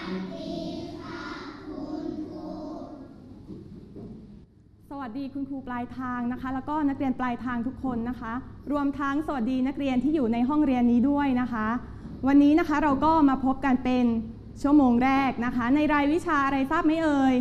สวัสดีคุณครูปลายทางนะคะแล้วก็นักเรียนปลายทางทุกคนนะคะรวมทั้งสวัสดีนักเรียนที่อยู่ในห้องเรียนนี้ด้วยนะคะวันนี้นะคะเราก็มาพบกันเป็นชั่วโมงแรกนะคะในรายวิชาอะไรทราบไหมเอ่ย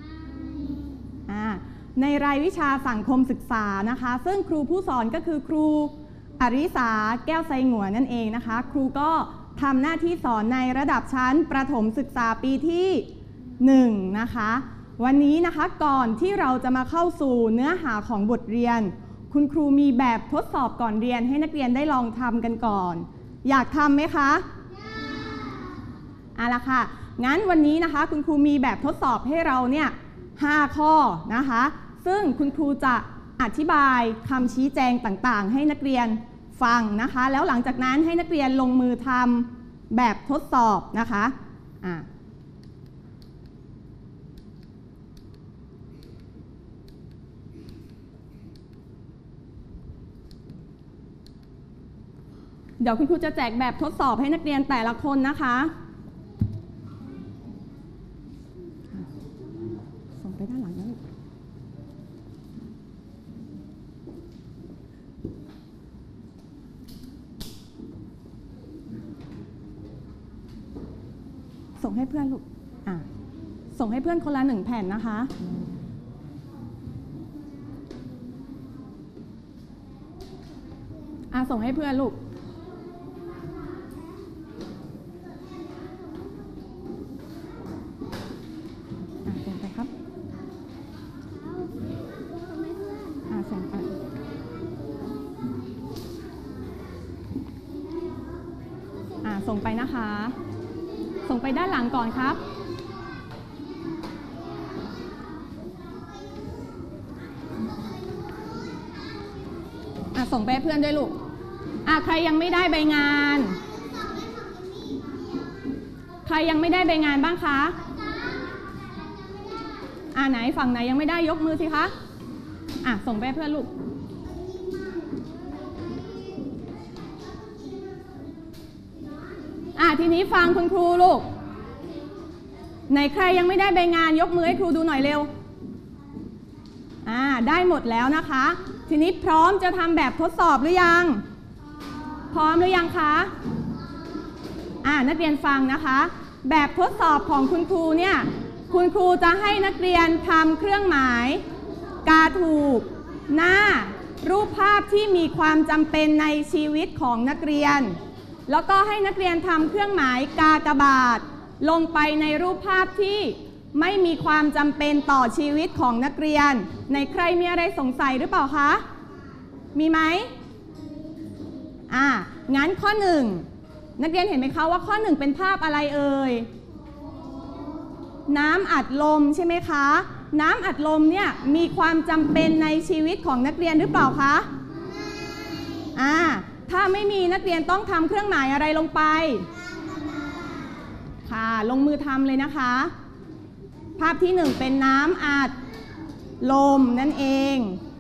ในรายวิชาสังคมศึกษานะคะซึ่งครูผู้สอนก็คือครูอริสาแก้วไซงัวนั่นเองนะคะครูก็ทำหน้าที่สอนในระดับชั้นประถมศึกษาปีที่1นะคะวันนี้นะคะก่อนที่เราจะมาเข้าสู่เนื้อหาของบทเรียนคุณครูมีแบบทดสอบก่อนเรียนให้นักเรียนได้ลองทำกันก่อนอยากทำไหมคะเอาล่ะค่ะงั้นวันนี้นะคะคุณครูมีแบบทดสอบให้เราเนี่ย5ข้อนะคะซึ่งคุณครูจะอธิบายคำชี้แจงต่างๆให้นักเรียนฟังนะคะแล้วหลังจากนั้นให้นักเรียนลงมือทำแบบทดสอบนะคะเดี๋ยวคุณครูจะแจกแบบทดสอบให้นักเรียนแต่ละคนนะคะส่งไปด้านหลังนะลูกส่งให้เพื่อนลูกส่งให้เพื่อนคนละ1แผ่นนะคะส่งให้เพื่อนลูกส่งไปครับส่งไปส่งไปนะคะส่งไปด้านหลังก่อนครับส่งไปให้เพื่อนด้วยลูกใครยังไม่ได้ใบงานใครยังไม่ได้ใบงานบ้างคะไหนฝั่งไหนยังไม่ได้ยกมือสิคะส่งไปให้เพื่อนลูกทีนี้ฟังคุณครูลูกไหนใครยังไม่ได้ใบงานยกมือให้ครูดูหน่อยเร็วได้หมดแล้วนะคะทีนี้พร้อมจะทำแบบทดสอบหรือยังพร้อมหรือยังคะนักเรียนฟังนะคะแบบทดสอบของคุณครูเนี่ยคุณครูจะให้นักเรียนทำเครื่องหมายกาถูกหน้ารูปภาพที่มีความจำเป็นในชีวิตของนักเรียนแล้วก็ให้นักเรียนทำเครื่องหมายกากบาทลงไปในรูปภาพที่ไม่มีความจำเป็นต่อชีวิตของนักเรียนในใครมีอะไรสงสัยหรือเปล่าคะมีไหมงั้นข้อ1นักเรียนเห็นไหมคะว่าข้อ1เป็นภาพอะไรเอ่ยน้ำอัดลมใช่ไหมคะน้ำอัดลมเนี่ยมีความจำเป็นในชีวิตของนักเรียนหรือเปล่าคะถ้าไม่มีนักเรียนต้องทำเครื่องหมายอะไรลงไปค่ะลงมือทำเลยนะคะภาพที่1เป็นน้ำอัดลมนั่นเอง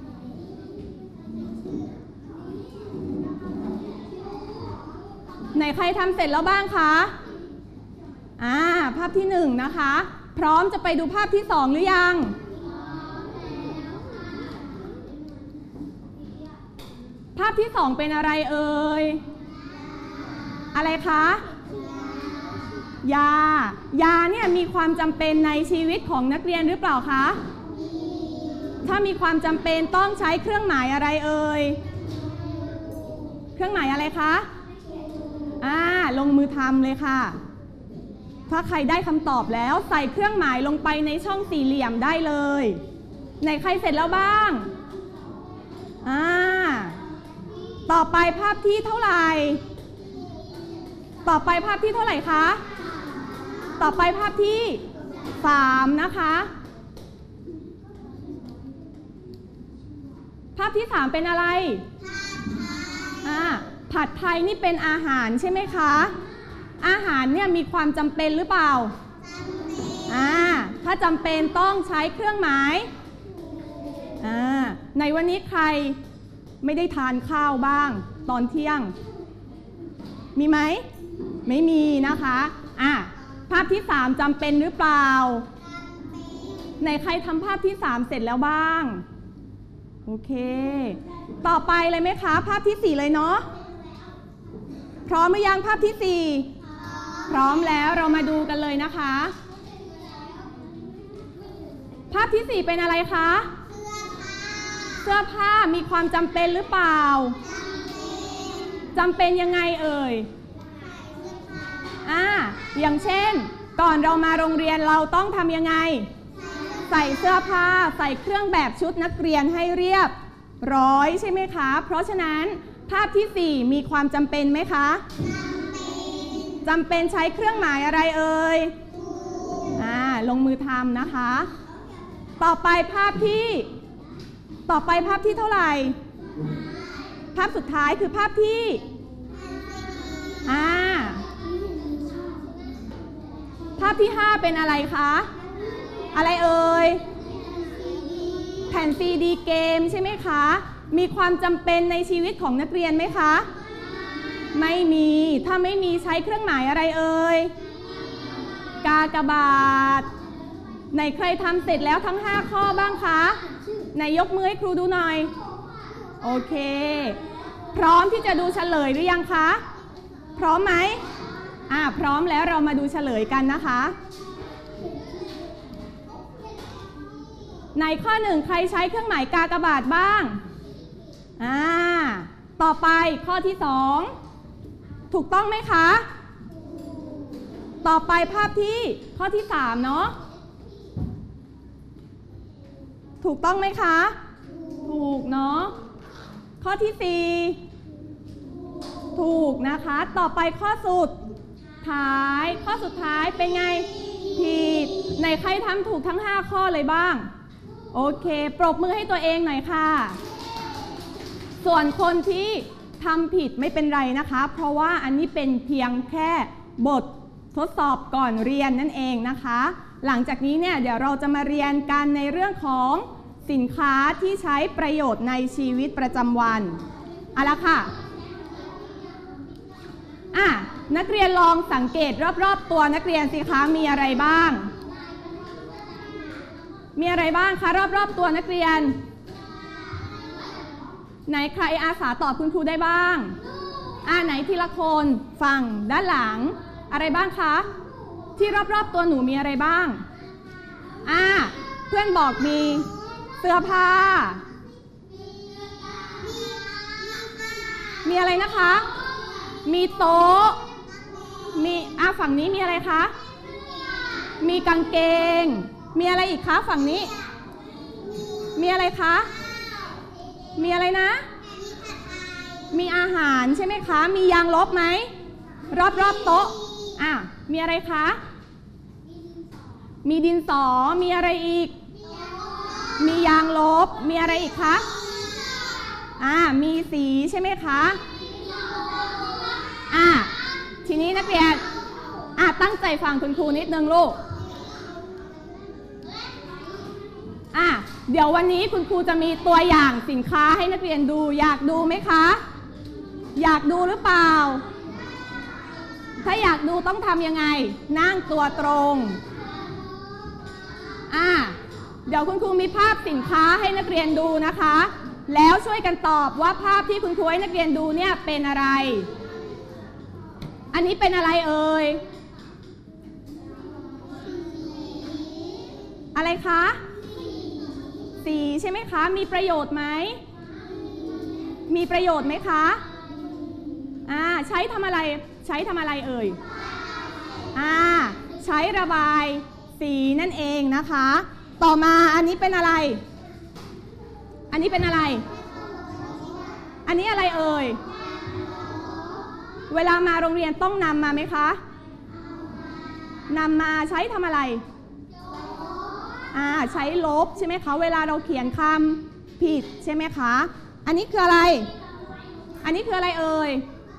ไหนใครทำเสร็จแล้วบ้างคะภาพที่1นะคะพร้อมจะไปดูภาพที่2หรือยังภาพที่2เป็นอะไรเอ่ยอะไรคะยาเนี่ยมีความจำเป็นในชีวิตของนักเรียนหรือเปล่าคะถ้ามีความจำเป็นต้องใช้เครื่องหมายอะไรเอ่ยเครื่องหมายอะไรคะลงมือทำเลยค่ะถ้าใครได้คำตอบแล้วใส่เครื่องหมายลงไปในช่องสี่เหลี่ยมได้เลยไหนใครเสร็จแล้วบ้างต่อไปภาพที่เท่าไหร่ต่อไปภาพที่เท่าไหร่คะต่อไปภาพที่3นะคะภาพที่3เป็นอะไรผัดไทยนี่เป็นอาหารใช่ไหมคะอาหารเนี่ยมีความจำเป็นหรือเปล่าถ้าจำเป็นต้องใช้เครื่องหมายในวันนี้ใครไม่ได้ทานข้าวบ้างตอนเที่ยงมีไหมไม่มีนะคะภาพที่3จำเป็นหรือเปล่าไหนใครทำภาพที่3เสร็จแล้วบ้างโอเคต่อไปเลยไหมคะภาพที่4เลยเนาะพร้อมหรือยังภาพที่4พร้อมแล้วเรามาดูกันเลยนะคะภาพที่4เป็นอะไรคะเสื้อผ้ามีความจำเป็นหรือเปล่าจำเป็นยังไงเอ่ยอย่างเช่นก่อนเรามาโรงเรียนเราต้องทำยังไงใส่เสื้อผ้าใส่เครื่องแบบชุดนักเรียนให้เรียบร้อยใช่ไหมคะเพราะฉะนั้นภาพที่4มีความจำเป็นไหมคะจำเป็นใช้เครื่องหมายอะไรเอ่ยลงมือทำนะคะต่อไปภาพที่เท่าไหร่ภาพสุดท้ายคือภาพที่ภาพที่5เป็นอะไรคะอะไรเอ่ยแผ่นซีดีเกมใช่ไหมคะมีความจำเป็นในชีวิตของนักเรียนไหมคะไม่มีถ้าไม่มีใช้เครื่องหมายอะไรเอ่ยกากบาทไหนใครทำเสร็จแล้วทั้ง5ข้อบ้างคะไหนยกมือให้ครูดูหน่อยโอเคพร้อมที่จะดูเฉลยหรือยังคะพร้อมไหมพร้อมแล้วเรามาดูเฉลยกันนะคะในข้อ1ใครใช้เครื่องหมายกากบาทบ้างต่อไปข้อที่2ถูกต้องไหมคะต่อไปภาพที่ข้อที่3เนาะถูกต้องไหมคะถูกเนาะข้อที่4ถูกนะคะต่อไปข้อสุดท้ายเป็นไงผิดไหนใครทำถูกทั้ง5ข้อเลยบ้างโอเคปรบมือให้ตัวเองหน่อยค่ะส่วนคนที่ทำผิดไม่เป็นไรนะคะเพราะว่าอันนี้เป็นเพียงแค่บททดสอบก่อนเรียนนั่นเองนะคะหลังจากนี้เนี่ยเดี๋ยวเราจะมาเรียนกันในเรื่องของสินค้าที่ใช้ประโยชน์ในชีวิตประจำวันเอาละค่ะนักเรียนลองสังเกตรอบๆตัวนักเรียนสิคะมีอะไรบ้างคะรอบๆตัวนักเรียนไหนใครอาสาตอบคุณครูได้บ้างไหนทีละคนฝั่งด้านหลังอะไรบ้างคะที่รอบๆตัวหนูมีอะไรบ้างเพื่อนบอกมีเสื้อผ้ามีอะไรนะคะมีโต๊ะมีฝั่งนี้มีอะไรคะมีกางเกงมีอะไรอีกคะฝั่งนี้มีอะไรคะมีอะไรนะมีอาหารใช่ไหมคะมียางลบไหมรอบโต๊ะมีอะไรคะมีดินสอมีอะไรอีกมียางลบมีอะไรอีกคะมีสีใช่ไหมคะทีนี้นักเรียนตั้งใจฟังคุณครูนิดนึงลูกเดี๋ยววันนี้คุณครูจะมีตัวอย่างสินค้าให้นักเรียนดูอยากดูไหมคะอยากดูหรือเปล่าถ้าอยากดูต้องทำยังไงนั่งตัวตรงเดี๋ยวคุณครูมีภาพสินค้าให้นักเรียนดูนะคะแล้วช่วยกันตอบว่าภาพที่คุณครูให้นักเรียนดูเนี่ยเป็นอะไรอันนี้เป็นอะไรเอ่ยอะไรคะสีใช่ไหมคะมีประโยชน์ไหมมีประโยชน์ไหมคะใช้ทำอะไรเอ่ยใช้ระบายสีนั่นเองนะคะต่อมาอันนี้เป็นอะไรอันนี้อะไรเอ่ยเวลามาโรงเรียนต้องนำมาไหมคะนำมาใช้ทำอะไรใช้ลบใช่ไหมคะเวลาเราเขียนคำผิดใช่ไหมคะอันนี้คืออะไรเอ่ย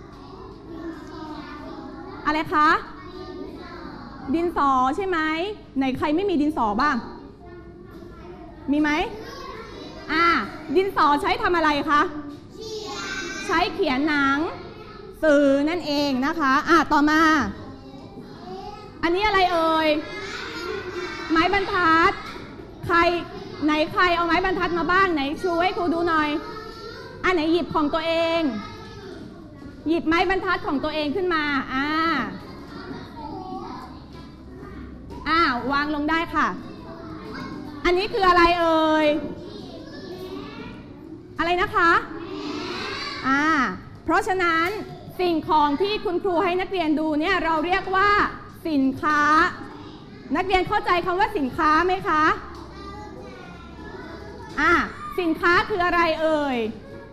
อะไรคะดินสอใช่ไหมไหนใครไม่มีดินสอบ้างมีไหมดินสอใช้ทำอะไรคะใช้เขียนหนังสือนั่นเองนะคะต่อมาอันนี้อะไรเอ่ยไม้บรรทัดใครเอาไม้บรรทัดมาบ้างไหนชูให้ครูดูหน่อยอันไหนหยิบของตัวเองหยิบไม้บรรทัดของตัวเองขึ้นมาวางลงได้ค่ะอันนี้คืออะไรเอ่ยอะไรนะคะเพราะฉะนั้นสิ่งของที่คุณครูให้นักเรียนดูเนี่ยเราเรียกว่าสินค้านักเรียนเข้าใจคำว่าสินค้าไหมคะสินค้าคืออะไรเอ่ย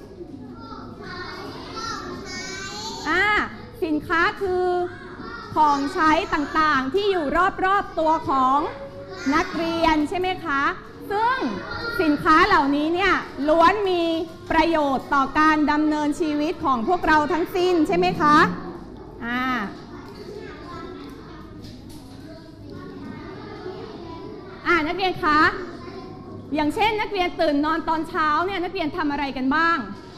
สินค้าคือของใช้ต่างๆที่อยู่รอบๆตัวของนักเรียนใช่ไหมคะซึ่งสินค้าเหล่านี้เนี่ยล้วนมีประโยชน์ต่อการดำเนินชีวิตของพวกเราทั้งสิ้นใช่ไหมคะนักเรียนคะอย่างเช่นนักเรียนตื่นนอนตอนเช้าเนี่ยนักเรียนทำอะไรกันบ้าง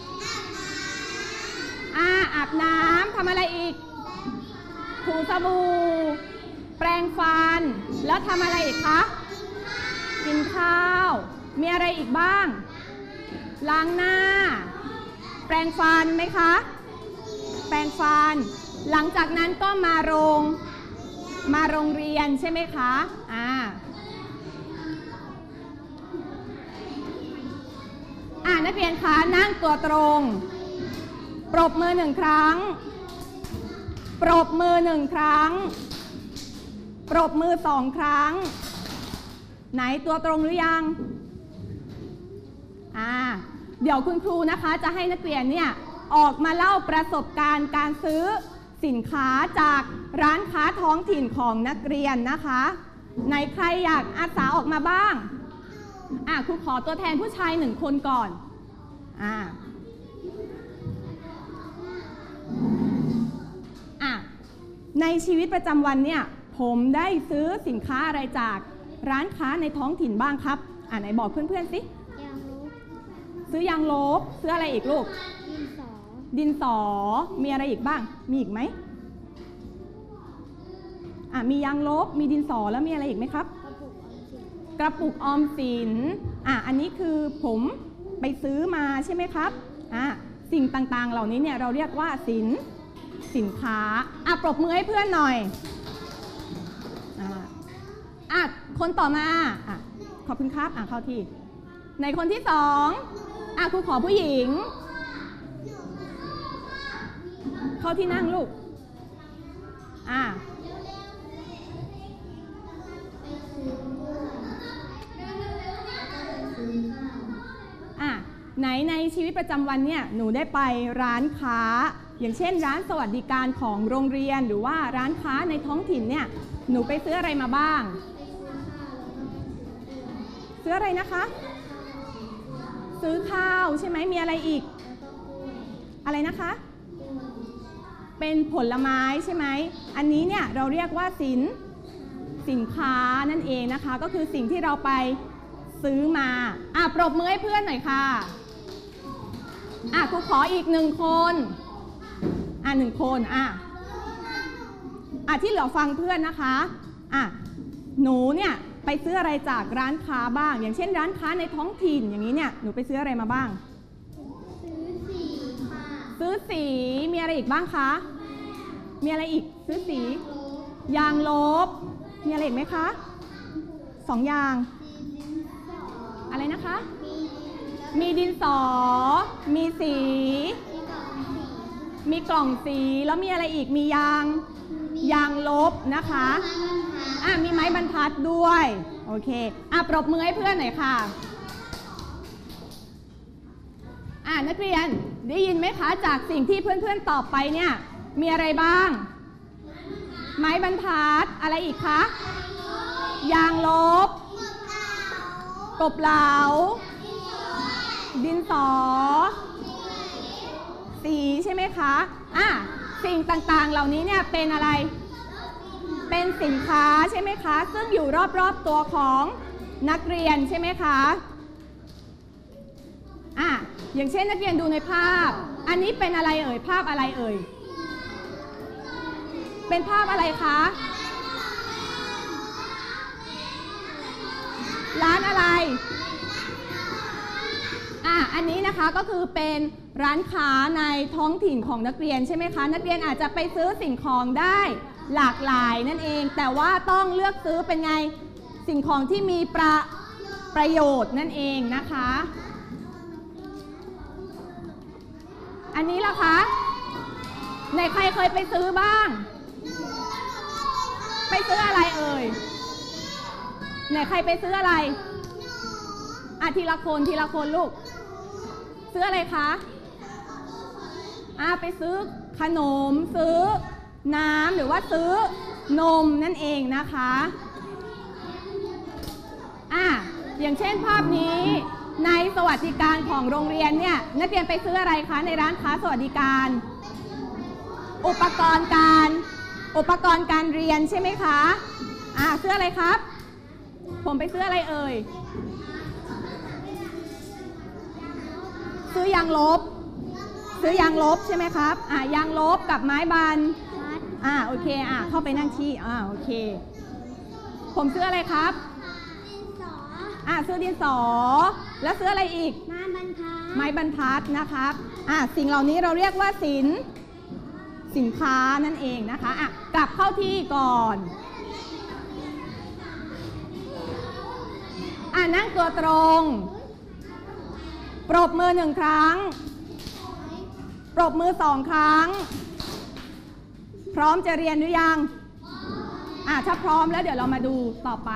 อาบน้ำทำอะไรอีกถูสบู่แปรงฟันแล้วทำอะไรอีกคะกินข้าวมีอะไรอีกบ้างล้างหน้าแปรงฟันไหมคะแปรงฟันหลังจากนั้นก็มาโรงเรียนใช่ไหมคะนักเรียนคะนั่งตัวตรงปรบมือ1 ครั้งปรบมือ1 ครั้งปรบมือ2 ครั้งไหนตัวตรงหรือยังเดี๋ยวคุณครูนะคะจะให้นักเรียนเนี่ยออกมาเล่าประสบการณ์การซื้อสินค้าจากร้านค้าท้องถิ่นของนักเรียนนะคะไหนใครอยากอาสาออกมาบ้างครูขอตัวแทนผู้ชาย1 คนก่อนในชีวิตประจำวันเนี่ยผมได้ซื้อสินค้าอะไรจากร้านค้าในท้องถิ่นบ้างครับไหนบอกเพื่อนๆสิยางลบซื้อยางลบซื้ออะไรอีกลูกดินสอมีอะไรอีกบ้างมีอีกไหมมียางลบมีดินสอแล้วมีอะไรอีกไหมครับกระปุกออมสินอันนี้คือผมไปซื้อมาใช่ไหมครับสิ่งต่างๆเหล่านี้เนี่ยเราเรียกว่าสินค้าปรบมือให้เพื่อนหน่อยคนต่อมาขอบคุณครับเข้าที่ในคนที่2ครูขอผู้หญิงเข้าที่นั่งลูกไหนในชีวิตประจำวันเนี่ยหนูได้ไปร้านค้าอย่างเช่นร้านสวัสดิการของโรงเรียนหรือว่าร้านค้าในท้องถิ่นเนี่ยหนูไปซื้ออะไรมาบ้างซื้ออะไรนะคะซื้อข้าวใช่ไหมมีอะไรอีกอะไรนะคะเป็นผลไม้ใช่ไหมอันนี้เนี่ยเราเรียกว่าสินค้านั่นเองนะคะก็คือสิ่งที่เราไปซื้อมาปรบมือให้เพื่อนหน่อยค่ะครูขออีก1 คน1 คนที่เหลือฟังเพื่อนนะคะหนูเนี่ยไปซื้ออะไรจากร้านค้าบ้างอย่างเช่นร้านค้าในท้องถิ่นอย่างนี้เนี่ยหนูไปซื้ออะไรมาบ้างซื้อสีมีอะไรอีกบ้างคะมีอะไรอีกซื้อสียางลบมีอะไรอีกไหมคะ2 อย่างอะไรนะคะมีดินสอมีสีมีกล่องสีแล้วมีอะไรอีกมียางลบนะคะมีไม้บรรทัดด้วยโอเคปรบมือให้เพื่อนหน่อยค่ะนักเรียนได้ยินไหมคะจากสิ่งที่เพื่อนๆตอบไปเนี่ยมีอะไรบ้างไม้บรรทัดอะไรอีกคะยางลบกบเหลาดินสอสีใช่ไหมคะสิ่งต่างๆเหล่านี้เนี่ยเป็นอะไรเป็นสินค้าใช่ไหมคะซึ่งอยู่รอบๆตัวของนักเรียนใช่ไหมคะอย่างเช่นนักเรียนดูในภาพอันนี้เป็นอะไรเอ่ยภาพอะไรเอ่ยเป็นภาพอะไรคะร้านอะไรอันนี้นะคะก็คือเป็นร้านค้าในท้องถิ่นของนักเรียนใช่ไหมคะนักเรียนอาจจะไปซื้อสิ่งของได้หลากหลายนั่นเองแต่ว่าต้องเลือกซื้อเป็นไงสิ่งของที่มีประโยชน์นั่นเองนะคะอันนี้ล่ะคะไหนใครเคยไปซื้อบ้างไปซื้ออะไรเอ่ยไหนใครไปซื้ออะไรทีละคนลูกซื้ออะไรคะไปซื้อขนมซื้อน้ำหรือว่าซื้อนมนั่นเองนะคะอย่างเช่นภาพนี้ในสวัสดิการของโรงเรียนเนี่ยนักเรียนไปซื้ออะไรคะในร้านค้าสวัสดิการอุปกรณ์การเรียนใช่ไหมคะซื้ออะไรครับผมไปซื้ออะไรเอ่ยซื้อยางลบใช่ไหมครับยางลบกับไม้บรรโอเคเข้าไปนั่งที่โอเคผมซื้ออะไรครับซื้อดินสอแล้วซื้ออะไรอีกไม้บรรทัดนะครับสิ่งเหล่านี้เราเรียกว่าสินค้านั่นเองนะคะกลับเข้าที่ก่อนนั่งตัวตรงปรบมือ1 ครั้งปรบมือ2 ครั้งพร้อมจะเรียนหรือยังถ้าพร้อมแล้วเดี๋ยวเรามาดูต่อไป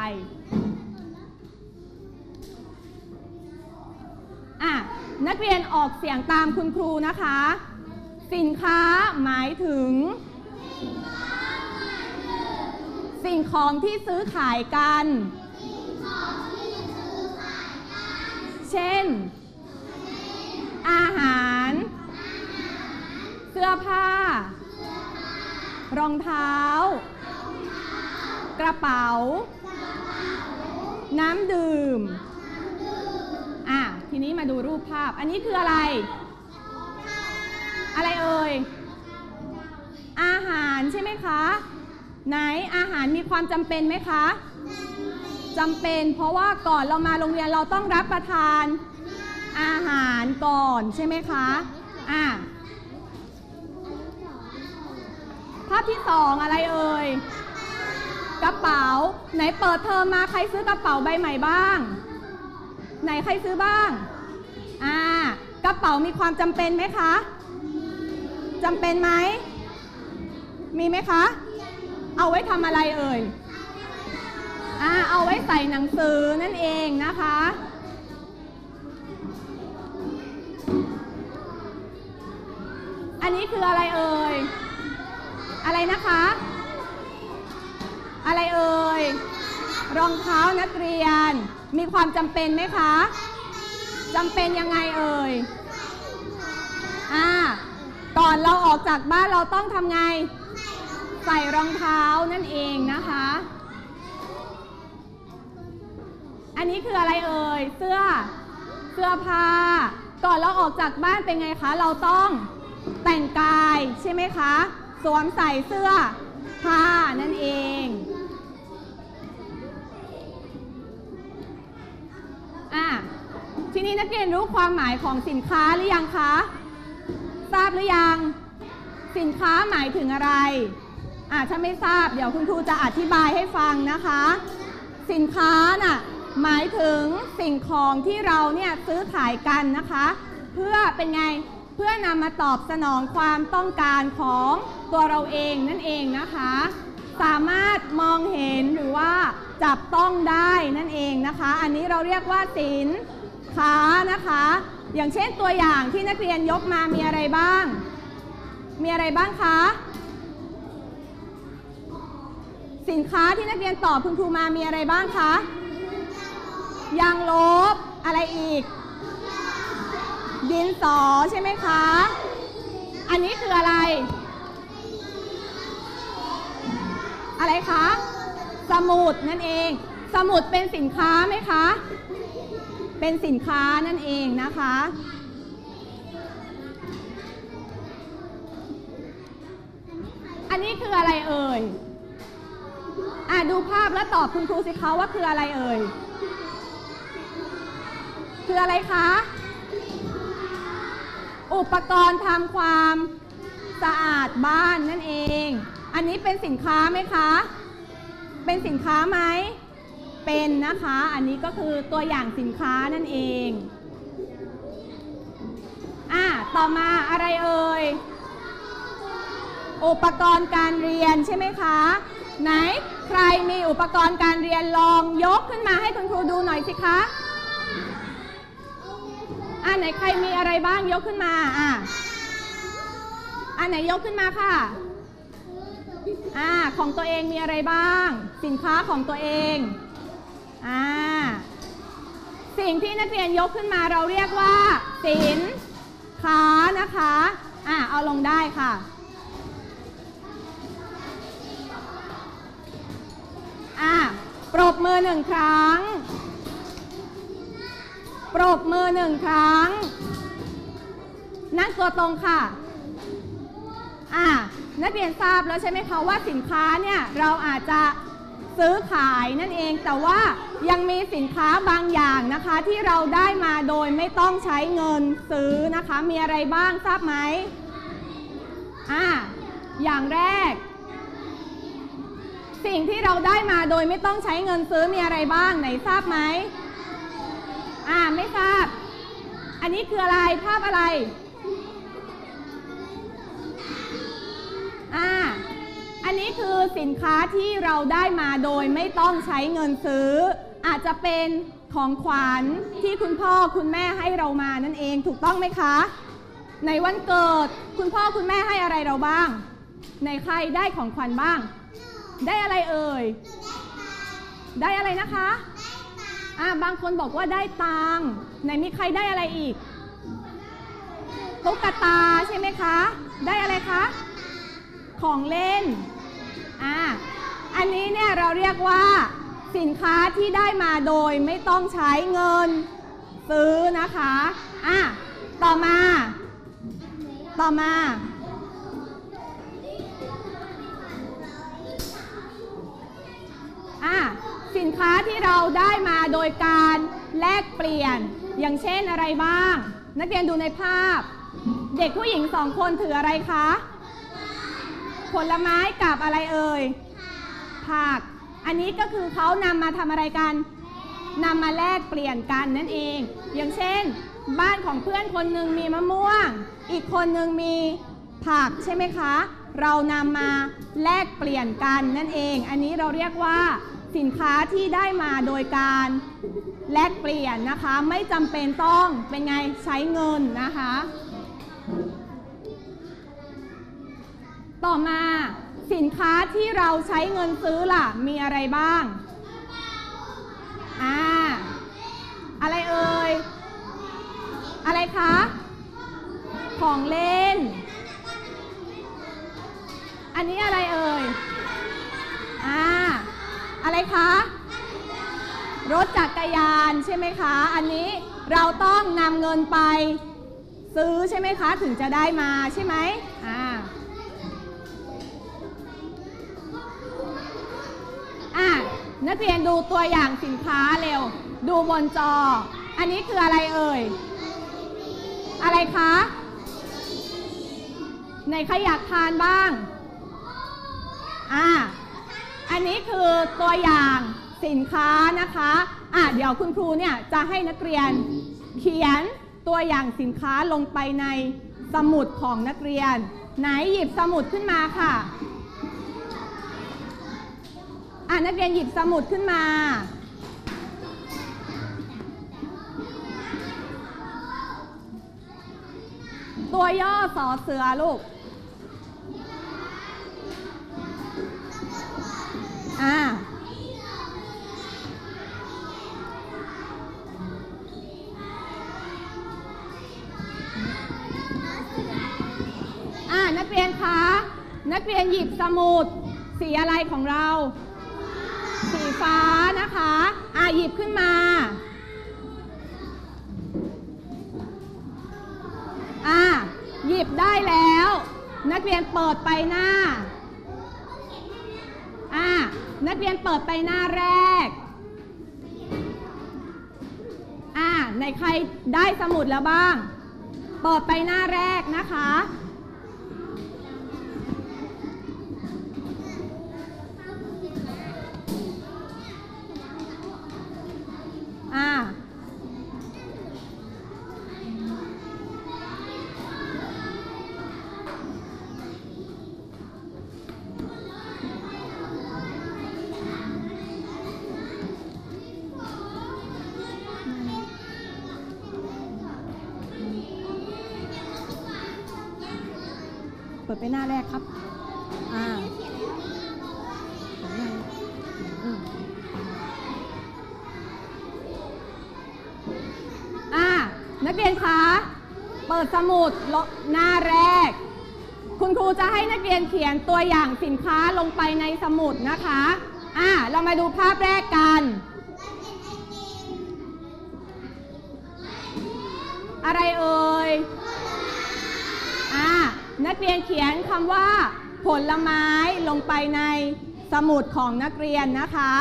นักเรียนออกเสียงตามคุณครูนะคะสินค้าหมายถึงสิ่งของที่ซื้อขายกันเช่นอาหารเสื้อผ้ารองเท้ากระเป๋าน้ำดื่มทีนี้มาดูรูปภาพอันนี้คืออะไรเอ่ยอาหารใช่ไหมคะไหนอาหารมีความจำเป็นไหมคะจำเป็นเพราะว่าก่อนเรามาโรงเรียนเราต้องรับประทานอาหารก่อนใช่ไหมคะภาพที่2อะไรเอ่ยกระเป๋าไหนเปิดเทอมมาใครซื้อกระเป๋าใบใหม่บ้างไหนใครซื้อบ้างกระเป๋ามีความจำเป็นไหมคะจำเป็นไหมมีไหมคะเอาไว้ทำอะไรเอ่ยเอาไว้ใส่หนังสือนั่นเองนะคะอันนี้คืออะไรเอ่ยอะไรนะคะอะไรเอ่ยรองเท้านักเรียนมีความจำเป็นไหมคะจำเป็นยังไงเอ่ยก่อนเราออกจากบ้านเราต้องทำไงใส่รองเท้านั่นเองนะคะอันนี้คืออะไรเอ่ยเสื้อผ้าก่อนเราออกจากบ้านเป็นไงคะเราต้องแต่งกายใช่ไหมคะสวมใส่เสื้อผ้านั่นเองทีนี้นักเรียนรู้ความหมายของสินค้าหรือยังคะทราบหรือยังสินค้าหมายถึงอะไรถ้าไม่ทราบเดี๋ยวคุณครูจะอธิบายให้ฟังนะคะสินค้าหมายถึงสิ่งของที่เราเนี่ยซื้อขายกันนะคะเพื่อเป็นไงเพื่อนำมาตอบสนองความต้องการของตัวเราเองนั่นเองนะคะสามารถมองเห็นหรือว่าจับต้องได้นั่นเองนะคะอันนี้เราเรียกว่าสินค้านะคะอย่างเช่นตัวอย่างที่นักเรียนยกมามีอะไรบ้างคะสินค้าที่นักเรียนตอบคุณครูมามีอะไรบ้างคะยางลบอะไรอีกดินสอใช่ไหมคะอันนี้คืออะไรคะสมุดนั่นเองสมุดเป็นสินค้าไหมคะเป็นสินค้านั่นเองนะคะอันนี้คืออะไรเอ่ยดูภาพแล้วตอบคุณครูสิคะว่าคืออะไรเอ่ยคืออะไรคะอุปกรณ์ทำความสะอาดบ้านนั่นเองอันนี้เป็นสินค้าไหมคะเป็นสินค้าไหมเป็นนะคะอันนี้ก็คือตัวอย่างสินค้านั่นเองต่อมาอะไรเอ่ยอุปกรณ์การเรียนใช่ไหมคะไหนใครมีอุปกรณ์การเรียนลองยกขึ้นมาให้คุณครูดูหน่อยสิคะไหนใครมีอะไรบ้างยกขึ้นมาไหนยกขึ้นมาค่ะของตัวเองมีอะไรบ้างสินค้าของตัวเองสิ่งที่นักเรียนยกขึ้นมาเราเรียกว่าสินค้านะคะเอาลงได้ค่ะปรบมือหนึ่งครั้งปรบมือหนึ่งครั้งนั่งตัวตรงค่ะนักเรียนทราบแล้วใช่ไหมคะว่าสินค้าเนี่ยเราอาจจะซื้อขายนั่นเองแต่ว่ายังมีสินค้าบางอย่างนะคะที่เราได้มาโดยไม่ต้องใช้เงินซื้อนะคะมีอะไรบ้างทราบไหมอย่างแรกสิ่งที่เราได้มาโดยไม่ต้องใช้เงินซื้อมีอะไรบ้างไหนทราบไหมไม่ทราบอันนี้คืออะไรภาพอะไรอันนี้คือสินค้าที่เราได้มาโดยไม่ต้องใช้เงินซื้ออาจจะเป็นของขวัญที่คุณพ่อคุณแม่ให้เรามานั่นเองถูกต้องไหมคะในวันเกิดคุณพ่อคุณแม่ให้อะไรเราบ้างในใครได้ของขวัญบ้างได้อะไรเอ่ยได้อะไรนะคะบางคนบอกว่าได้ตังค์ไหนมีใครได้อะไรอีกตุ๊กตาใช่ไหมคะได้อะไรคะของเล่นอันนี้เนี่ยเราเรียกว่าสินค้าที่ได้มาโดยไม่ต้องใช้เงินซื้อนะคะต่อมาสินค้าที่เราได้มาโดยการแลกเปลี่ยนอย่างเช่นอะไรบ้างนักเรียนดูในภาพเด็กผู้หญิง2 คนถืออะไรคะผลไม้กับอะไรเอ่ยผักอันนี้ก็คือเขานำมาทำอะไรกันนำมาแลกเปลี่ยนกันนั่นเองอย่างเช่นบ้านของเพื่อนคนหนึ่งมีมะม่วงอีกคนหนึ่งมีผักใช่ไหมคะเรานำมาแลกเปลี่ยนกันนั่นเองอันนี้เราเรียกว่าสินค้าที่ได้มาโดยการแลกเปลี่ยนนะคะไม่จำเป็นต้องเป็นไงใช้เงินนะคะต่อมาสินค้าที่เราใช้เงินซื้อล่ะมีอะไรบ้างอะไรเอ่ยอะไรคะของเล่นอันนี้อะไรเอ่ยอะไรคะรถจักรยานใช่ไหมคะอันนี้เราต้องนำเงินไปซื้อใช่ไหมคะถึงจะได้มาใช่ไหมนักเรียนดูตัวอย่างสินค้าเร็วดูบนจออันนี้คืออะไรเอ่ยอะไรคะไหนใครอยากทานบ้างอันนี้คือตัวอย่างสินค้านะคะเดี๋ยวคุณครูเนี่ยจะให้นักเรียนเขียนตัวอย่างสินค้าลงไปในสมุดของนักเรียนไหนหยิบสมุดขึ้นมาค่ะนักเรียนหยิบสมุดขึ้นมาตัวย่อสอเสือลูกนักเรียนคะนักเรียนหยิบสมุดสีอะไรของเราสีฟ้านะคะหยิบขึ้นมาหยิบได้แล้วนักเรียนเปิดไปหน้านักเรียนเปิดไปหน้าแรกในใครได้สมุดแล้วบ้างเปิดไปหน้าแรกนะคะเปิดไปหน้าแรกครับนักเรียนคะเปิดสมุดหน้าแรกคุณครูจะให้นักเรียนเขียนตัวอย่างสินค้าลงไปในสมุดนะคะเรามาดูภาพแรกกันอะไรเอ่ยนักเรียนเขียนคำว่าผลไม้ลงไปในสมุดของนักเรียนนะคะ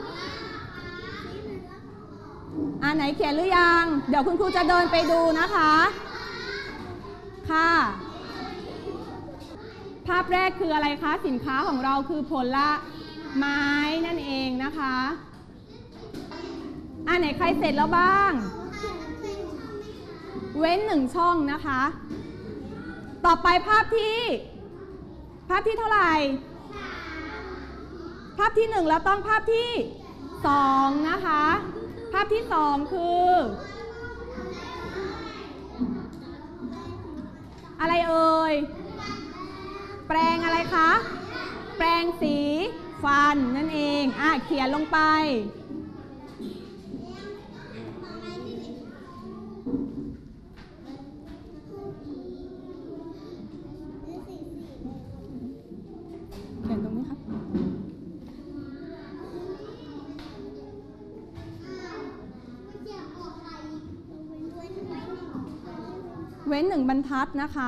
ไหนเขียนหรือยังเดี๋ยวคุณครูจะเดินไปดูนะคะค่ะภาพแรกคืออะไรคะสินค้าของเราคือผลไม้นั่นเองนะคะไหนใครเสร็จแล้วบ้างเว้น1ช่องนะคะต่อไปภาพที่เท่าไหร่ภาพที่1แล้วต้องภาพที่2นะคะภาพที่2คืออะไรเอ่ยแปรงอะไรคะแปรงสีฟันนั่นเองเขียนลงไปเขียนตรงนี้ครับเว้น1บรรทัดนะคะ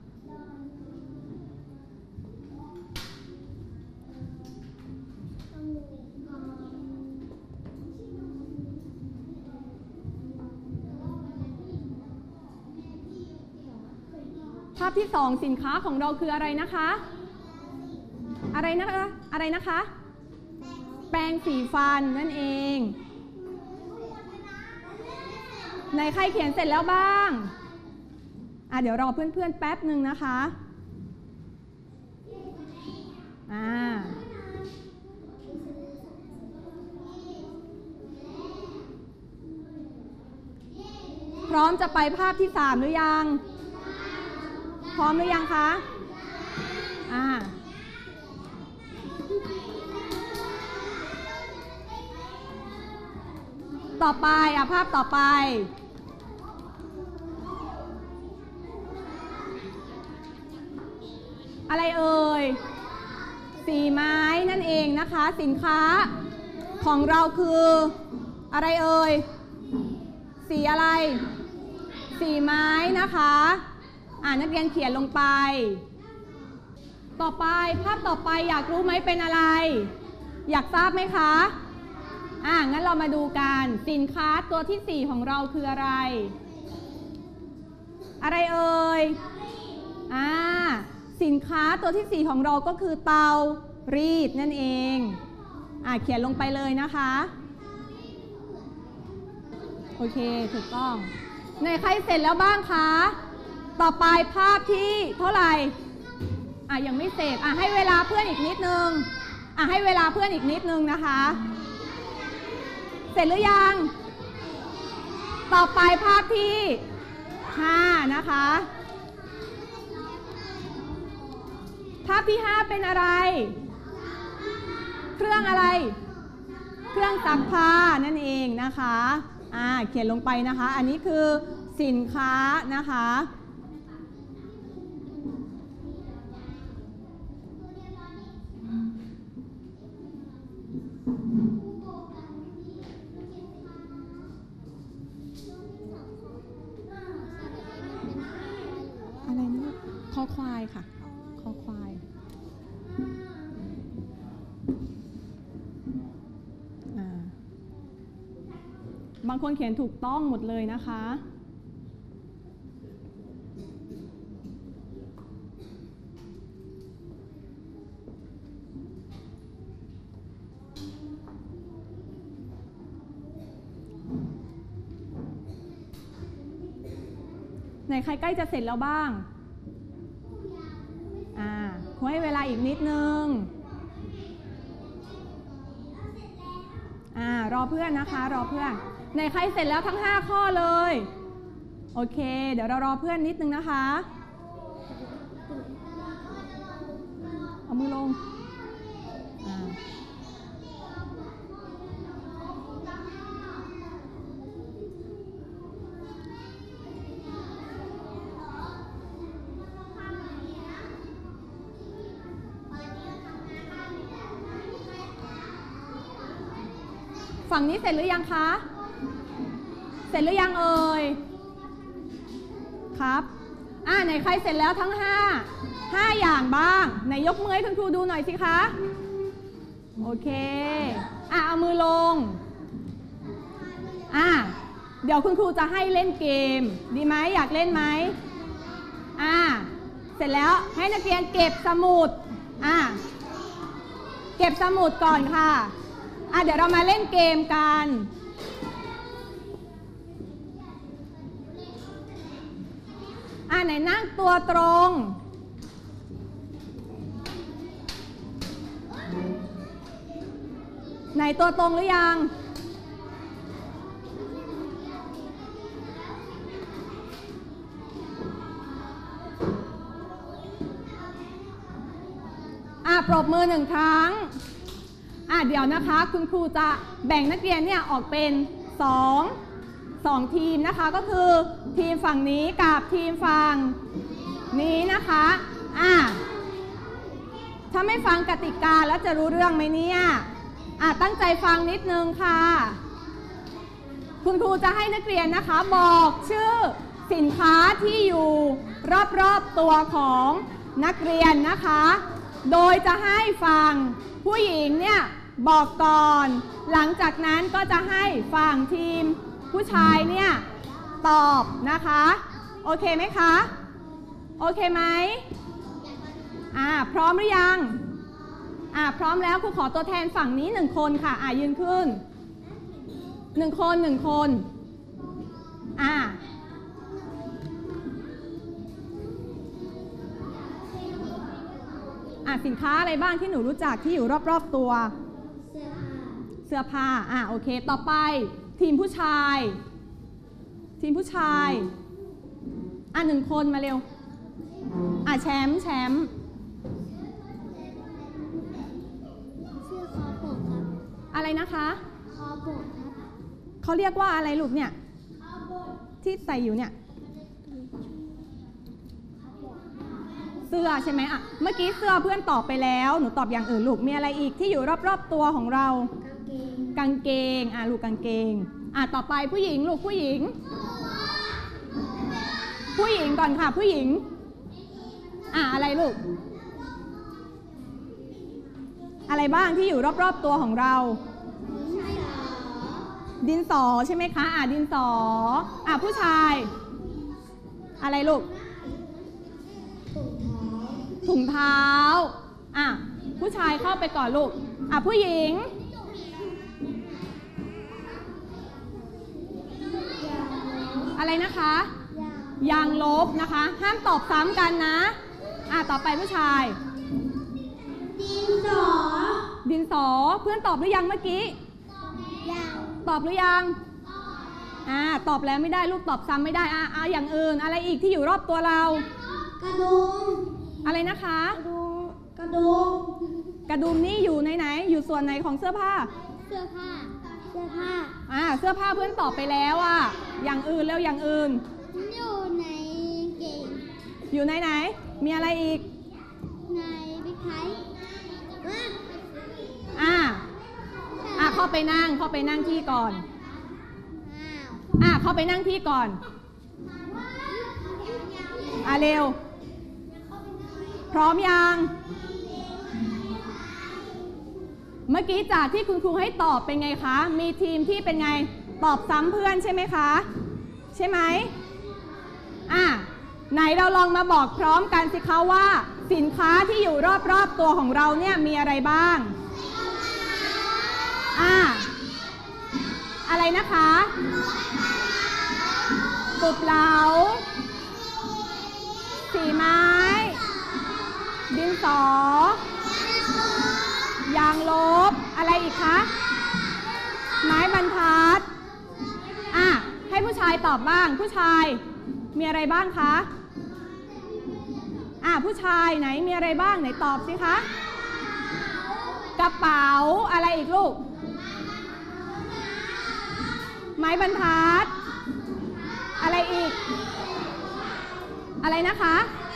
ภาพที่2สินค้าของเราคืออะไรนะคะอะไรนะคะแปรงสีฟันนั่นเองไหนใครเขียนเสร็จแล้วบ้างเดี๋ยวรอเพื่อนๆแป๊บหนึ่งนะคะพร้อมจะไปภาพที่3หรือยังพร้อมหรือยังคะต่อไปภาพต่อไปอะไรเอ่ยสีไม้นั่นเองนะคะสินค้าของเราคืออะไรเอ่ยสีอะไรสีไม้นะคะนักเรียนเขียนลงไปต่อไปภาพต่อไปอยากรู้ไหมเป็นอะไรอยากทราบไหมคะงั้นเรามาดูกันสินค้าตัวที่4ของเราคืออะไรเอ่ยสินค้าตัวที่4ของเราก็คือเตารีดนั่นเองเขียนลงไปเลยนะคะโอเคถูกต้องไหนใครเสร็จแล้วบ้างคะต่อไปภาพที่เท่าไหร่ยังไม่เสร็จให้เวลาเพื่อนอีกนิดนึงให้เวลาเพื่อนอีกนิดนึงนะคะเสร็จหรือยังต่อไปภาพที่5นะคะภาพที่5เป็นอะไรเครื่องอะไรเครื่องซักผ้านั่นเองนะคะเขียนลงไปนะคะอันนี้คือสินค้านะคะอะไรนะคอควายค่ะคอควายบางคนเขียนถูกต้องหมดเลยนะคะไหนใครใกล้จะเสร็จแล้วบ้างขอให้เวลาอีกนิดนึงรอเพื่อนนะคะรอเพื่อนไหนใครเสร็จแล้วทั้ง5ข้อเลยโอเคเดี๋ยวเรารอเพื่อนนิดนึงนะคะเอามือลงฝั่งนี้เสร็จหรือยังคะเสร็จหรือยังเอ่ยครับไหนใครเสร็จแล้วทั้ง5อย่างบ้างไหนยกมือให้คุณครูดูหน่อยสิคะโอเคเอามือลงเดี๋ยวคุณครูจะให้เล่นเกมดีไหมอยากเล่นไหมเสร็จแล้วให้นักเรียนเก็บสมุดเก็บสมุดก่อนค่ะเดี๋ยวเรามาเล่นเกมกันไหนนั่งตัวตรงไหนตัวตรงหรือยังปรบมือ1 ครั้งเดี๋ยวนะคะคุณครูจะแบ่งนักเรียนเนี่ยออกเป็น2ทีมนะคะก็คือทีมฝั่งนี้กับทีมฝั่งนี้นะคะถ้าไม่ฟังกติกาแล้วจะรู้เรื่องไหมเนี่ยตั้งใจฟังนิดนึงค่ะคุณครูจะให้นักเรียนนะคะบอกชื่อสินค้าที่อยู่รอบๆตัวของนักเรียนนะคะโดยจะให้ฝั่งผู้หญิงเนี่ยบอกก่อนหลังจากนั้นก็จะให้ฝั่งทีมผู้ชายเนี่ยตอบนะคะโอเคไหมคะโอเคไหมพร้อมหรือยังพร้อมแล้วครูขอตัวแทนฝั่งนี้1 คนค่ะยืนขึ้น1 คนสินค้าอะไรบ้างที่หนูรู้จักที่อยู่รอบๆตัวเสื้อผ้าโอเคต่อไปทีมผู้ชาย1 คนมาเร็วแชมป์เสื้อคอปกครับอะไรนะคะคอปกครับเขาเรียกว่าอะไรลูกเนี่ยที่ใส่อยู่เนี่ยเสื้อใช่ไหมเมื่อกี้เสื้อเพื่อนตอบไปแล้วหนูตอบอย่างอื่นลูกมีอะไรอีกที่อยู่รอบๆตัวของเรากางเกงลูกกางเกงต่อไปผู้หญิงลูกผู้หญิงก่อนค่ะผู้หญิงอะไรลูกอะไรบ้างที่อยู่รอบๆตัวของเราดินสอใช่ไหมคะดินสอผู้ชายอะไรลูกถุงเท้าผู้ชายเข้าไปก่อนลูกผู้หญิงอะไรนะคะยางลบนะคะห้ามตอบซ้ำกันนะต่อไปผู้ชายดินสอเพื่อนตอบหรือยังเมื่อกี้ตอบหรือยังตอบแล้วไม่ได้ลูกตอบซ้ำไม่ได้อย่างอื่นอะไรอีกที่อยู่รอบตัวเรากระดุมอะไรนะคะกระดุมนี่อยู่ไหนอยู่ส่วนไหนของเสื้อผ้าเสื้อผ้าเสื้อผ้าเพื่อนตอบไปแล้วอย่างอื่นแล้วอย่างอื่นอยู่ในเก่งอยู่ไหนมีอะไรอีกในบิ๊กไทเข้าไปนั่งที่ก่อนเข้าไปนั่งที่ก่อนเร็วพร้อมยังเมื่อกี้จากที่คุณครูให้ตอบเป็นไงคะมีทีมที่เป็นไงตอบซ้ำเพื่อนใช่ไหมคะใช่ไหมไหนเราลองมาบอกพร้อมกันสิคะว่าสินค้าที่อยู่รอบๆตัวของเราเนี่ยมีอะไรบ้างอะไรนะคะปุบเหลาสีไม้ดินสอยางลบอะไรอีกคะไม้บรรทัดให้ผู้ชายตอบบ้างผู้ชายมีอะไรบ้างคะผู้ชายไหนมีอะไรบ้างไหนตอบสิคะกระเป๋าอะไรอีกลูกไม้บรรทัดอะไรอีกอะไรนะคะ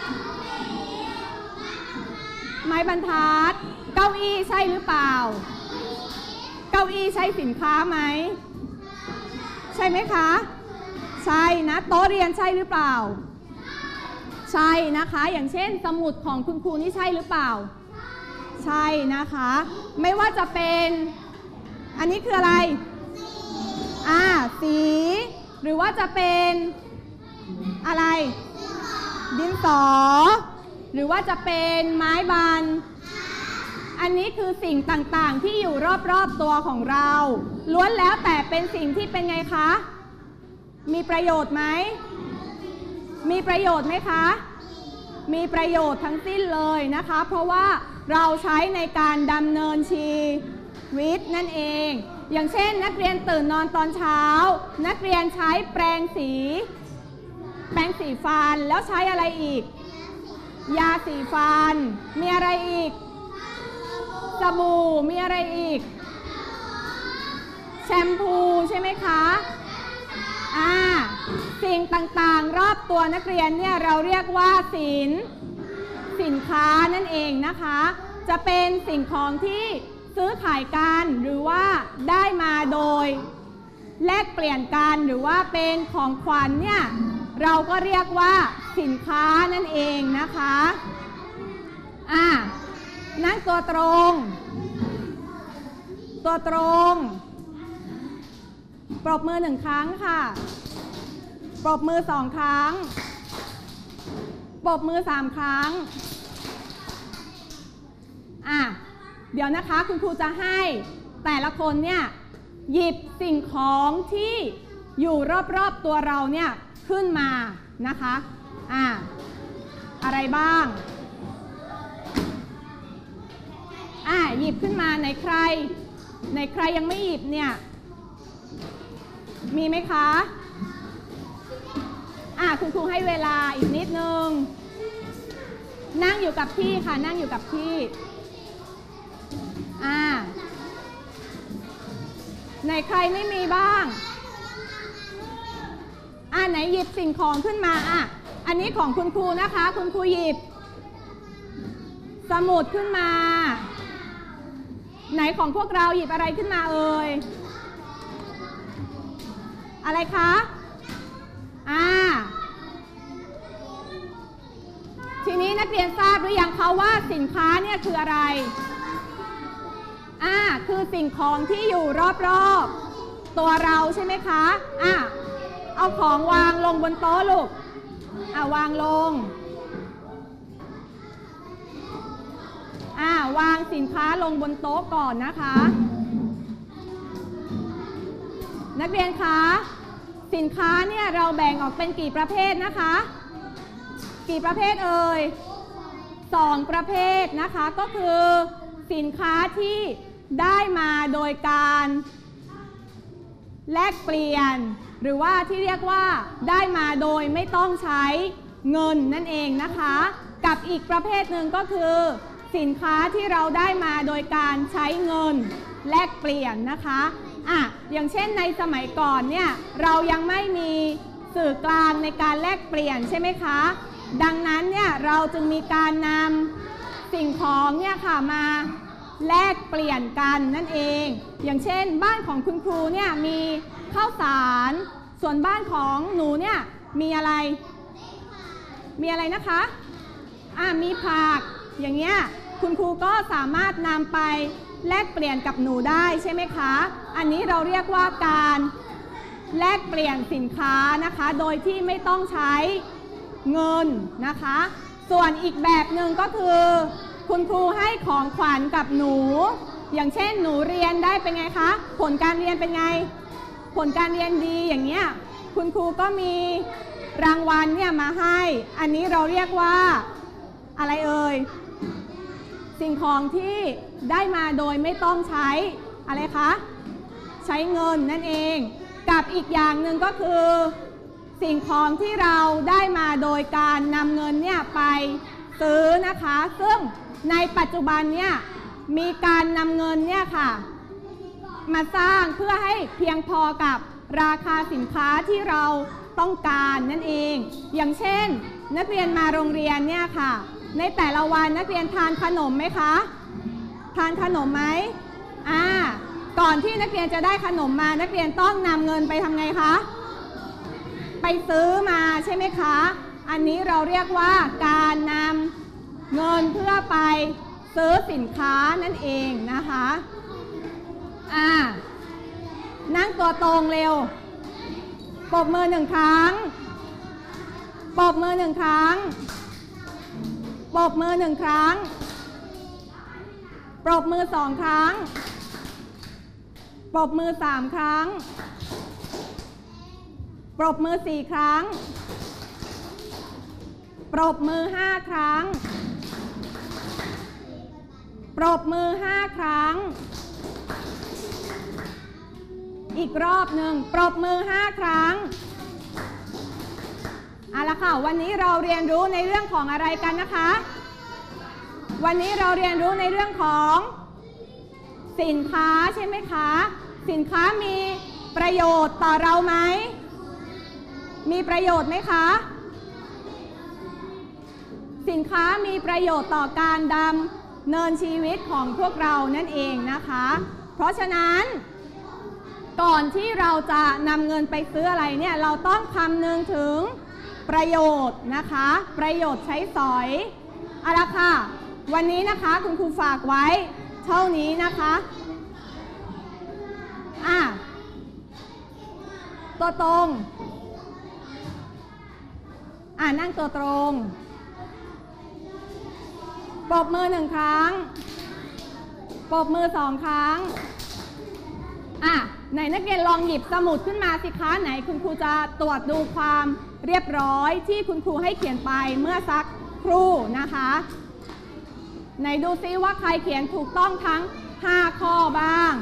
ไม้บรรทัดเก้าอี้ใช่หรือเปล่าเก้าอี้ใช่สินค้าไหมใช่ไหมคะใช่นะโต๊ะเรียนใช่หรือเปล่าใช่นะคะอย่างเช่นสมุดของคุณครูนี่ใช่หรือเปล่าใช่นะคะไม่ว่าจะเป็นอันนี้คืออะไรสีหรือว่าจะเป็นอะไรดินสอหรือว่าจะเป็นไม้บรรอันนี้คือสิ่งต่างๆที่อยู่รอบๆตัวของเราล้วนแล้วแต่เป็นสิ่งที่เป็นไงคะมีประโยชน์ไหมมีประโยชน์ไหมคะมีประโยชน์ทั้งสิ้นเลยนะคะเพราะว่าเราใช้ในการดำเนินชีวิตนั่นเองอย่างเช่นนักเรียนตื่นนอนตอนเช้านักเรียนใช้แปรงสีฟันแล้วใช้อะไรอีกยาสีฟันมีอะไรอีกสบู่มีอะไรอีกแชมพูใช่ไหมคะสิ่งต่างๆรอบตัวนักเรียนเนี่ยเราเรียกว่าสินค้านั่นเองนะคะจะเป็นสิ่งของที่ซื้อขายกันหรือว่าได้มาโดยแลกเปลี่ยนกันหรือว่าเป็นของขวัญเนี่ยเราก็เรียกว่าสินค้านั่นเองนะคะนั่งตัวตรงปรบมือ1ครั้งค่ะปรบมือ2ครั้งปรบมือ3ครั้งเดี๋ยวนะคะคุณครูจะให้แต่ละคนเนี่ยหยิบสิ่งของที่อยู่รอบๆตัวเราเนี่ยขึ้นมานะคะอะไรบ้างหยิบขึ้นมาไหนใครยังไม่หยิบเนี่ยมีไหมคะคุณครูให้เวลาอีกนิดนึงนั่งอยู่กับที่ค่ะนั่งอยู่กับที่ไหนใครไม่มีบ้างไหนหยิบสิ่งของขึ้นมาอันนี้ของคุณครูนะคะคุณครูหยิบสมุดขึ้นมาไหนของพวกเราหยิบอะไรขึ้นมาเอ่ยอะไรคะทีนี้นักเรียนทราบหรือยังคะว่าสินค้าเนี่ยคืออะไรคือสิ่งของที่อยู่รอบๆตัวเราใช่ไหมคะเอาของวางลงบนโต๊ะลูกวางลงวางสินค้าลงบนโต๊ะก่อนนะคะนักเรียนคะสินค้าเนี่ยเราแบ่งออกเป็นกี่ประเภทนะคะกี่ประเภทเอ่ย2ประเภทนะคะก็คือสินค้าที่ได้มาโดยการแลกเปลี่ยนหรือว่าที่เรียกว่าได้มาโดยไม่ต้องใช้เงินนั่นเองนะคะกับอีกประเภทหนึ่งก็คือสินค้าที่เราได้มาโดยการใช้เงินแลกเปลี่ยนนะคะอย่างเช่นในสมัยก่อนเนี่ยเรายังไม่มีสื่อกลางในการแลกเปลี่ยนใช่ไหมคะดังนั้นเนี่ยเราจึงมีการนำสิ่งของเนี่ยค่ะมาแลกเปลี่ยนกันนั่นเองอย่างเช่นบ้านของคุณครูเนี่ยมีข้าวสารส่วนบ้านของหนูเนี่ยมีอะไรนะคะมีผักอย่างเงี้ยคุณครูก็สามารถนำไปแลกเปลี่ยนกับหนูได้ใช่ไหมคะอันนี้เราเรียกว่าการแลกเปลี่ยนสินค้านะคะโดยที่ไม่ต้องใช้เงินนะคะส่วนอีกแบบหนึ่งก็คือคุณครูให้ของขวัญกับหนูอย่างเช่นหนูเรียนได้เป็นไงคะผลการเรียนเป็นไงผลการเรียนดีอย่างเงี้ยคุณครูก็มีรางวัลเนี่ยมาให้อันนี้เราเรียกว่าอะไรเอ่ยสิ่งของที่ได้มาโดยไม่ต้องใช้อะไรคะใช้เงินนั่นเองกับอีกอย่างหนึ่งก็คือสิ่งของที่เราได้มาโดยการนำเงินเนี่ยไปซื้อนะคะซึ่งในปัจจุบันเนี่ยมีการนำเงินเนี่ยค่ะมาสร้างเพื่อให้เพียงพอกับราคาสินค้าที่เราต้องการนั่นเองอย่างเช่นนักเรียนมาโรงเรียนเนี่ยค่ะในแต่ละวันนักเรียนทานขนมไหมคะทานขนมไหมก่อนที่นักเรียนจะได้ขนมมานักเรียนต้องนำเงินไปทำไงคะไปซื้อมาใช่ไหมคะอันนี้เราเรียกว่าการนำเงินเพื่อไปซื้อสินค้านั่นเองนะคะนั่งตัวตรงเร็วปรบมือ1 ครั้งปรบมือ1 ครั้งปรบมือ1 ครั้งปรบมือ2 ครั้งปรบมือ3 ครั้งปรบมือ4 ครั้งปรบมือ5 ครั้งปรบมือ5 ครั้งอีกรอบหนึ่งปรบมือ5 ครั้งเอาละค่ะวันนี้เราเรียนรู้ในเรื่องของอะไรกันนะคะวันนี้เราเรียนรู้ในเรื่องของสินค้าใช่ไหมคะสินค้ามีประโยชน์ต่อเราไหมมีประโยชน์ไหมคะสินค้ามีประโยชน์ต่อการดำเนินชีวิตของพวกเรานั่นเองนะคะเพราะฉะนั้นก่อนที่เราจะนำเงินไปซื้ออะไรเนี่ยเราต้องคำนึงถึงประโยชน์นะคะประโยชน์ใช้สอยเอาละค่ะวันนี้นะคะคุณครูฝากไว้เท่านี้นะคะตัวตรงนั่งตัวตรงปรบมือ1 ครั้งปรบมือ2 ครั้งไหนนักเรียนลองหยิบสมุดขึ้นมาสิคะไหนคุณครูจะตรวจดูความเรียบร้อยที่คุณครูให้เขียนไปเมื่อสักครู่นะคะไหนดูซิว่าใครเขียนถูกต้องทั้ง5 ข้อบ้าง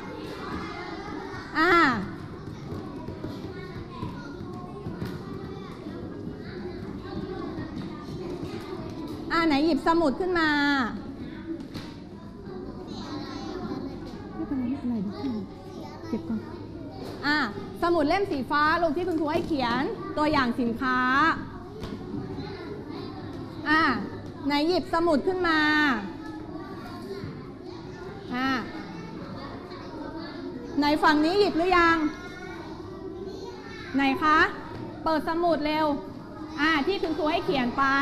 ไหนหยิบสมุดขึ้นมาไม่เป็นไรไม่เป็นไรเก็บก่อนสมุดเล่มสีฟ้าลูกที่คุณครูให้เขียนตัวอย่างสินค้าไหนหยิบสมุดขึ้นมาไหนฝั่งนี้หยิบหรือยังไหนคะเปิดสมุดเร็วที่คุณครูให้เขียนไป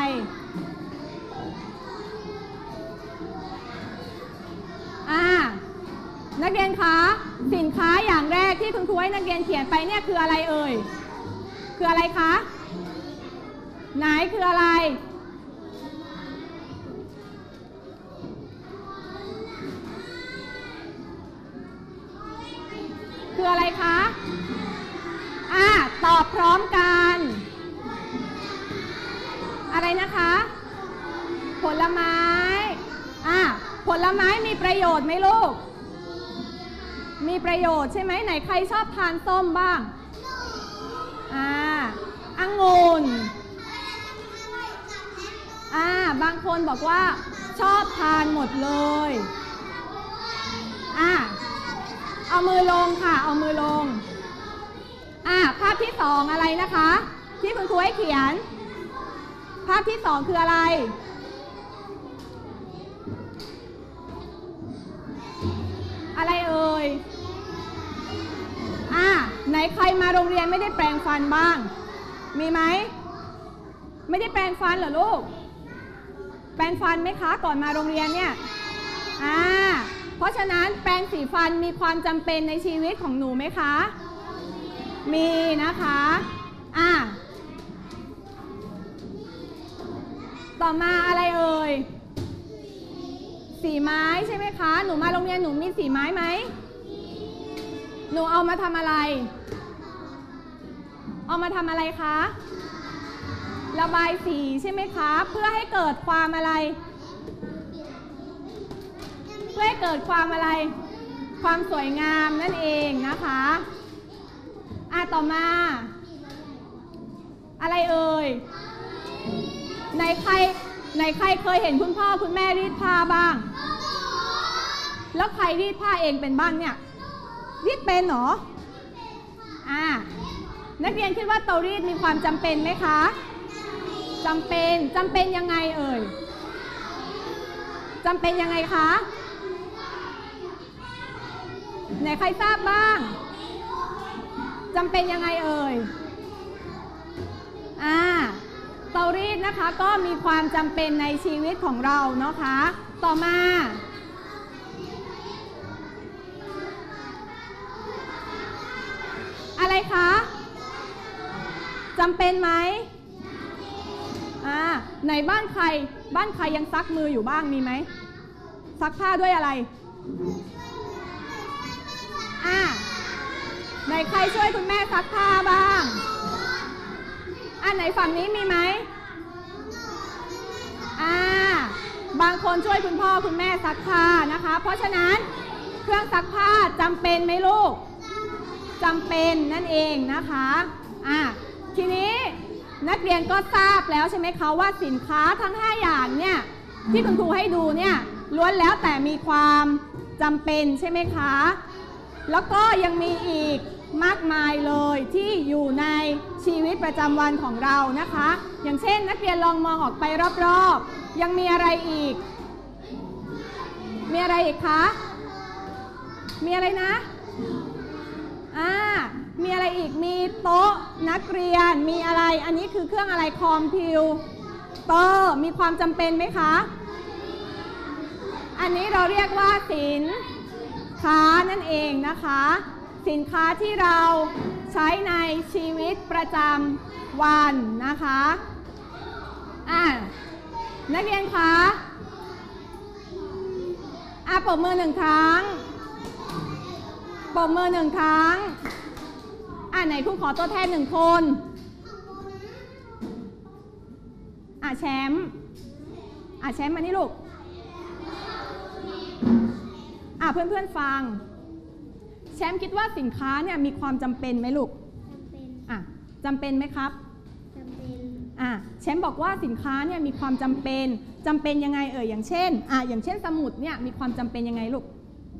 นักเรียนคะสินค้าอย่างแรกที่คุณครูให้นักเรียนเขียนไปเนี่ยคืออะไรเอ่ยคืออะไรคะไหนคืออะไรคืออะไรคะตอบพร้อมกันอะไรนะคะผลไม้ผลไม้มีประโยชน์ไหมลูกมีประโยชน์ใช่ไหมไหนใครชอบทานส้มบ้างองุ่นบางคนบอกว่าชอบทานหมดเลยเอามือลงค่ะเอามือลงภาพที่2อะไรนะคะที่คุณครูให้เขียนภาพที่2คืออะไรอะไรเอ่ยไหนใครมาโรงเรียนไม่ได้แปรงฟันบ้างมีไหมไม่ได้แปรงฟันเหรอลูกแปรงฟันไหมคะก่อนมาโรงเรียนเนี่ยเพราะฉะนั้นแปรงสีฟันมีความจำเป็นในชีวิตของหนูไหมคะมีนะคะต่อมาอะไรเอ่ยสีไม้ใช่ไหมคะหนูมาโรงเรียนหนูมีสีไม้ไหมหนูเอามาทำอะไรเอามาทำอะไรคะระบายสีใช่ไหมคะเพื่อให้เกิดความอะไรเพื่อให้เกิดความอะไรความสวยงามนั่นเองนะคะต่อมาอะไรเอ่ยไหนใครเคยเห็นคุณพ่อคุณแม่รีดผ้าบ้างแล้วใครรีดผ้าเองเป็นบ้างเนี่ยรีดเป็นเหรอนักเรียนคิดว่าเตารีดมีความจำเป็นไหมคะจำเป็นยังไงเอ่ยจำเป็นยังไงคะไหนใครทราบบ้างจำเป็นยังไงเอ่ยเตารีดนะคะก็มีความจำเป็นในชีวิตของเราเนาะคะต่อมาอะไรคะจำเป็นไหมไหนบ้านใครยังซักมืออยู่บ้างมีไหมซักผ้าด้วยอะไรไหนใครช่วยคุณแม่ซักผ้าบ้างไหนฝั่งนี้มีไหมบางคนช่วยคุณพ่อคุณแม่ซักผ้านะคะเพราะฉะนั้นเครื่องซักผ้าจำเป็นไหมลูกจำเป็นนั่นเองนะคะทีนี้นักเรียนก็ทราบแล้วใช่ไหมคะว่าสินค้าทั้ง5อย่างเนี่ยที่คุณครูให้ดูเนี่ยล้วนแล้วแต่มีความจำเป็นใช่ไหมคะแล้วก็ยังมีอีกมากมายเลยที่อยู่ในชีวิตประจำวันของเรานะคะอย่างเช่นนักเรียนลองมองออกไปรอบๆยังมีอะไรอีกมีอะไรอีกคะมีอะไรนะมีอะไรอีกมีโต๊ะนักเรียนมีอะไรอันนี้คือเครื่องอะไรคอมพิวเตอร์มีความจำเป็นไหมคะอันนี้เราเรียกว่าสินค้านั่นเองนะคะสินค้าที่เราใช้ในชีวิตประจำวันนะคะนักเรียนคะปรบมือ1 ครั้งปรบมือ1 ครั้งไหนครูขอตัวแทน1 คนแชมป์แชมป์มานี่ลูกเพื่อนๆฟังแชมป์คิดว่าสินค้าเนี่ยมีความจำเป็นไหมลูกจำเป็นไหมครับจำเป็นแชมป์บอกว่าสินค้าเนี่ยมีความจำเป็นยังไงอย่างเช่นสมุดเนี่ยมีความจำเป็นยังไงลูก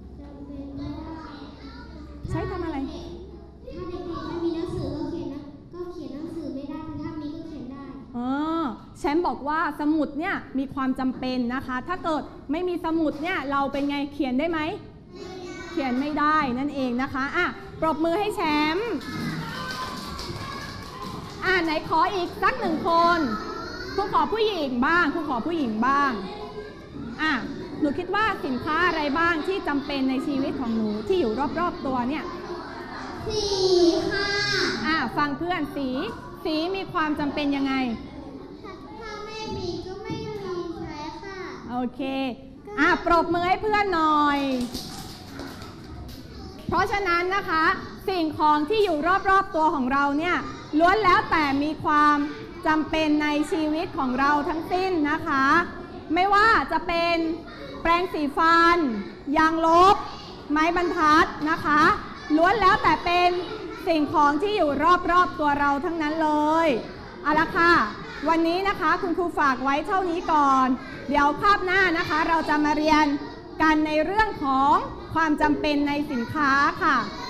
ใช้ทำอะไรถ้าเด็กๆไม่มีหนังสือก็เขียนหนังสือไม่ได้ถ้ามีก็เขียนได้แชมป์บอกว่าสมุดเนี่ยมีความจำเป็นนะคะถ้าเกิดไม่มีสมุดเนี่ยเราเป็นไงเขียนได้ไหมเขียนไม่ได้นั่นเองนะคะปรบมือให้แชมป์ไหนขออีกสัก1 คนครูขอผู้หญิงบ้างหนูคิดว่าสินค้าอะไรบ้างที่จำเป็นในชีวิตของหนูที่อยู่รอบๆตัวเนี่ยสีค่ะฟังเพื่อนสีมีความจำเป็นยังไงถ้าไม่มีก็ไม่มีใช้ค่ะโอเคปรบมือให้เพื่อนหน่อยเพราะฉะนั้นนะคะสิ่งของที่อยู่รอบๆตัวของเราเนี่ยล้วนแล้วแต่มีความจำเป็นในชีวิตของเราทั้งสิ้นนะคะไม่ว่าจะเป็นแปรงสีฟันยางลบไม้บรรทัดนะคะล้วนแล้วแต่เป็นสิ่งของที่อยู่รอบๆตัวเราทั้งนั้นเลยเอาละค่ะวันนี้นะคะคุณครูฝากไว้เท่านี้ก่อนเดี๋ยวคาบหน้านะคะเราจะมาเรียนกันในเรื่องของความจำเป็นในสินค้าค่ะ